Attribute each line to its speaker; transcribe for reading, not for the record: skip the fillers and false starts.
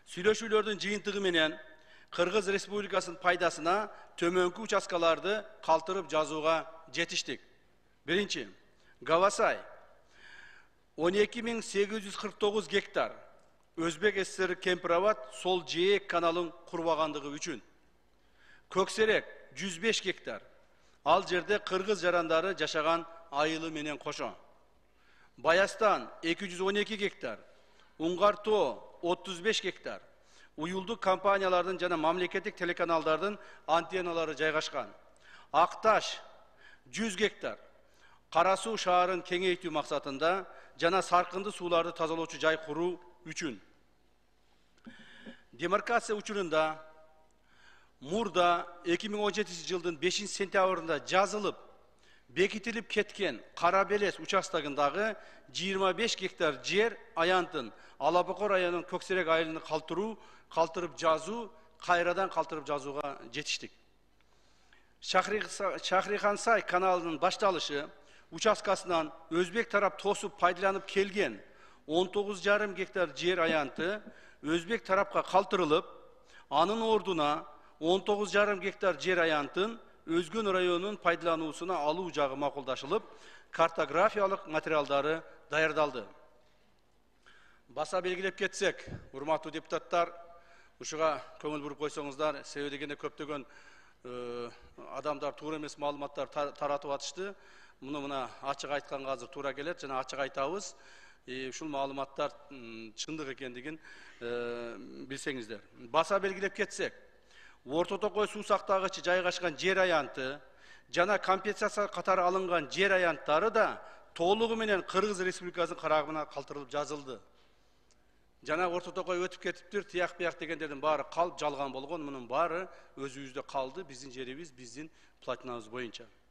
Speaker 1: Сүйлөшүүлөрдүн жыйынтыгы менен Кыргыз Республикасынын пайдасына төмөнкү участкаларды калтырып жазууга жетиштик. Биринчи, Гавасай 12.849 гектар Өзбек ССР Кемпирабад сол жээк каналын курбагандыгы үчүн. Көксерек 105 гектар. Ал жерде кыргыз жарандары жашаган айылы менен кошо. Баястан 212 гектар. Уңгар Тоо 35 гектар. Уюлдук компаниялардын жана мамлекеттик телеканалдардын антенналары жайгашкан. Акташ 100 гектар. Кара Суу шаарын кеңейтүү максатында жана саркынды сууларды тазалоочу жай куруу үчүн. Демаркация учурунда мурда 2017 жылдын 5 сентябрында жазылып, бекитилип кеткен Кара Белес участогундагы 25 гектар жер аянтын Алапоко районунун Көксерек айылын калтырып жазуу, кайрадан калтырып жазууга жетиштик. Шахрихансай каналынын башталышы участкасынан Өзбек тарап тосуп пайдаланып келген 19,5 гектар жер аянты Өзбек тарапка калтырылып, анын ордуна 19,5 гектар жер аянтын Өзгөн районунун пайдалануусуна алуу жагы макулдашылып, картографиялык материалдары даярдалды. Баса белгилеп кетсек, урматтуу депутаттар, ушуга көңүл буруп койсоңуздар, себеби дегенде көптөгөн адамдар туура эмес маалыматтар таратып атышты. Муну мына ачык айтканга азыр туура келет, жана ачык айтабыз. Ушул маалыматтар чындык экендигин билсеңиздер. Баса белгилеп кетсек, Орто Токой суу сактагычы жайгашкан жер аянты жана компенсация катары алынган жер аянттары да толугу менен Кыргыз Республикасынын карагына калтырылып жазылды. Жана Орто Токой өтүп кетиптир, тияк бияк дегендердин баары калп жалган болгон, мунун баары өзүбүздө калды, биздин жерибиз, биздин платинабыз боюнча.